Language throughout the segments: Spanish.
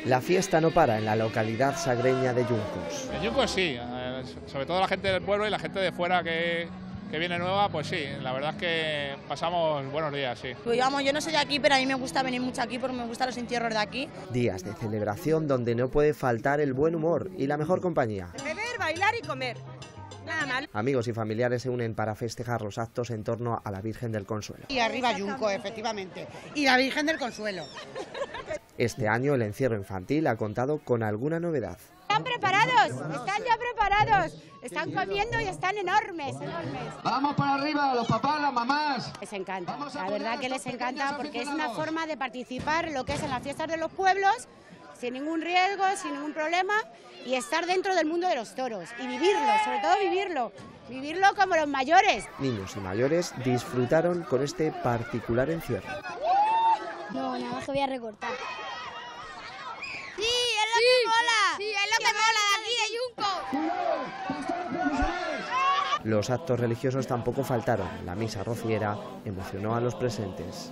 La fiesta no para en la localidad sagreña de Yuncos. En Yuncos sí, sobre todo la gente del pueblo y la gente de fuera que viene nueva, pues sí, la verdad es que pasamos buenos días, sí. Pues vamos, yo no soy de aquí, pero a mí me gusta venir mucho aquí porque me gustan los entierros de aquí. Días de celebración donde no puede faltar el buen humor y la mejor compañía. Beber, bailar y comer. Nada mal. Amigos y familiares se unen para festejar los actos en torno a la Virgen del Consuelo. Y arriba Yunco, efectivamente. Y la Virgen del Consuelo. Este año el encierro infantil ha contado con alguna novedad. Están preparados, están ya preparados. Están comiendo y están enormes, enormes. Vamos para arriba, los papás, las mamás. Les encanta, la verdad que les encanta porque es una forma de participar en lo que es en las fiestas de los pueblos, sin ningún riesgo, sin ningún problema, y estar dentro del mundo de los toros y vivirlo, sobre todo vivirlo como los mayores. Niños y mayores disfrutaron con este particular encierro. No, nada más que voy a recortar. Sí, es lo que mola. Sí, es lo que mola de aquí de Yunco. Los actos religiosos tampoco faltaron. La misa rociera emocionó a los presentes.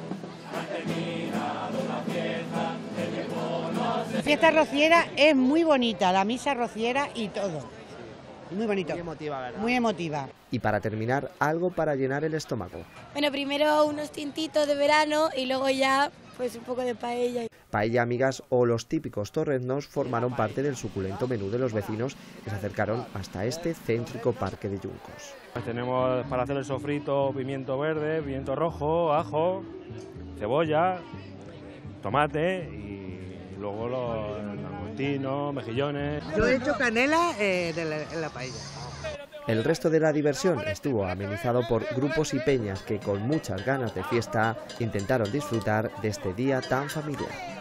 La fiesta rociera es muy bonita, la misa rociera y todo. Muy bonito. Muy emotiva, ¿verdad? Muy emotiva. Y para terminar, algo para llenar el estómago. Bueno, primero unos tintitos de verano y luego ya pues un poco de paella. Paella, amigas o los típicos torreznos formaron parte del suculento menú de los vecinos que se acercaron hasta este céntrico parque de Yuncos. Tenemos para hacer el sofrito pimiento verde, pimiento rojo, ajo, cebolla, tomate y luego los langostinos, mejillones. Yo he hecho canela en la paella. El resto de la diversión estuvo amenizado por grupos y peñas que con muchas ganas de fiesta intentaron disfrutar de este día tan familiar.